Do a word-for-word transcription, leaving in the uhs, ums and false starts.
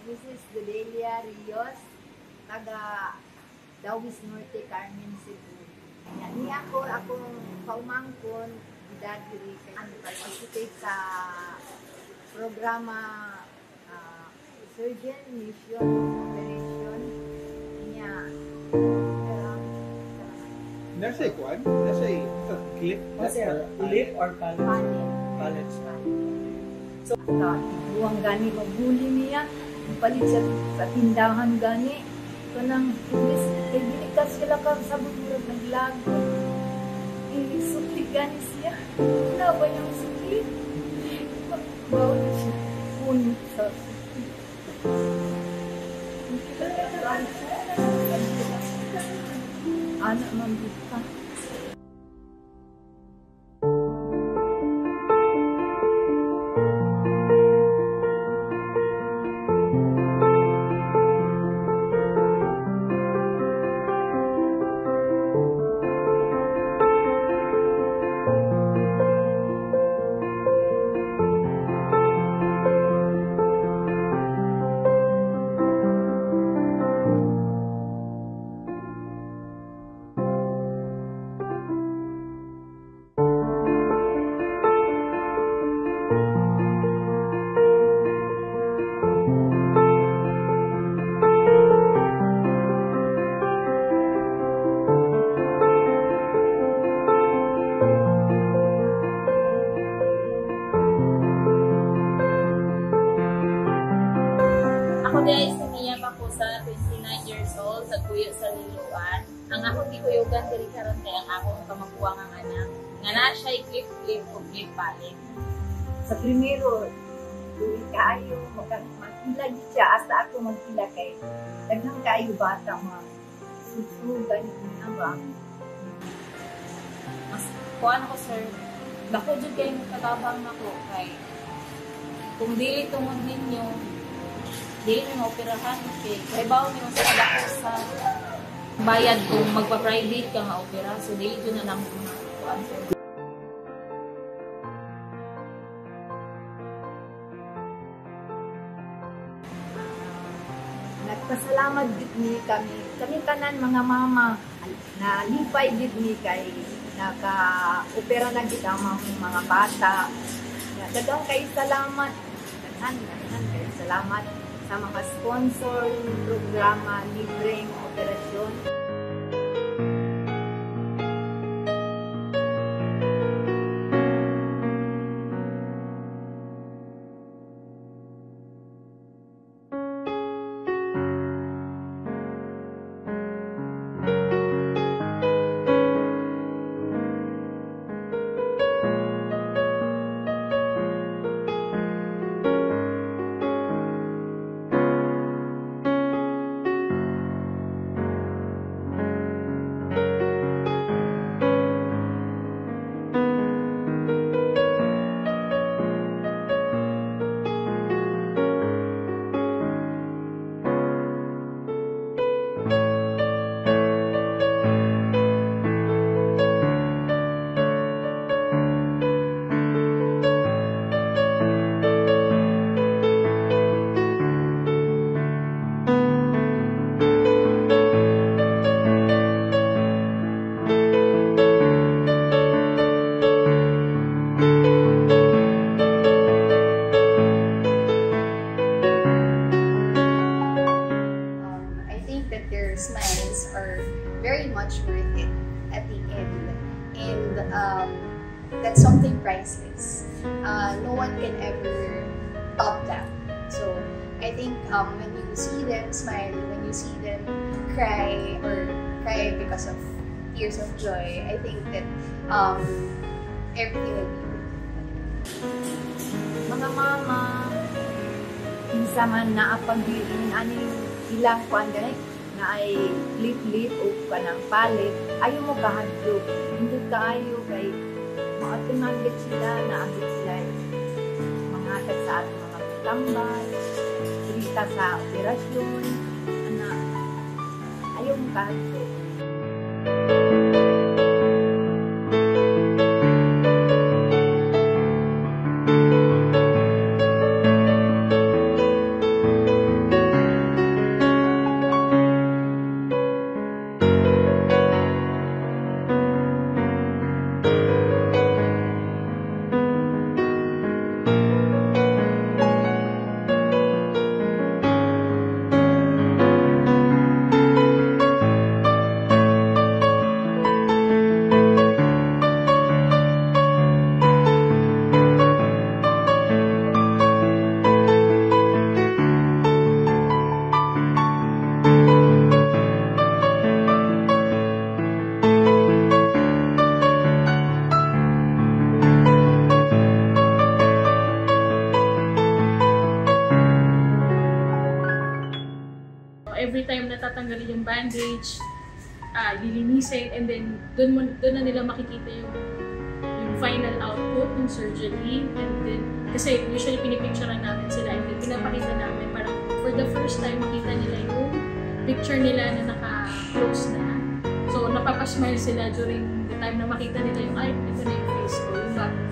Missus Delia Rios, taga Dawis Norte, Carmen, Cebu. Yan, ni ako, akong paumangkon, dati ano, participate sa programa uh, Surgeon Mission Operation. Niya, um, nasa ikuan? Nasa clip? Clip or pallet? Pallet. So, buwang gani, magbuli niya, palit sa, sa tindahan gani. Ito nang, kay binikas sila ka sa bumurag naglago. Isukli gani siya. Wala ba yung sukli? Bawal na siya. Punit sa sukli. Hindi ka naglago siya. Anak mambita. Ako guys, si Mia Pakusa, twenty-nine years old, sa Tuyo sa Liluan. Ang akong gikuyugan diri karon kay ang akong kamabuang ang anak. Nga na siya clip-clip o clip palit. Sa primero, duwi kaayo, magkilag siya, hasta ako magkila kay daghang kaayo bata, mga susugan niya ba? Mas kuan ako sir, dako jud kay katabang nako kay kung dili tungod ninyo, dili mo operahan kay kaibaw niyo sa dako sa bayad kung magpa-private ka nga opera, so dili jud na namo kuan sir. Nagpasalamat gid ni kami. Kami tanan mga mama na lipay gid ni kay naka-opera na gid ang mga bata. Daghang kay salamat. Daghang daghang kay salamat sa mga sponsor ng programa libreng operasyon. Smiles are very much worth it at the end, and um, that's something priceless. Uh, no one can ever top that. So I think um, when you see them smile, when you see them cry or cry because of tears of joy, I think that um, everything will be worth it. Mga mama, kinsa man naapagdiin aning ilang kuan ganay na ay lip-lip o kanang palit, ayaw mo kahadlok. Hindi kaayo kay makatunanggit sila na agit sila mga hatag sa ating mga tambay, kita sa operasyon, ana, ayaw mo kahadlok. yung bandage, uh, lilinisin, and then doon mo doon na nila makikita yung yung final output ng surgery. And then kasi usually pinipicturean namin sila, and then pinapakita namin parang for the first time makita nila yung picture nila na naka-close na. So napapasmile sila during the time na makita nila yung ay, ito na yung face ko. Yung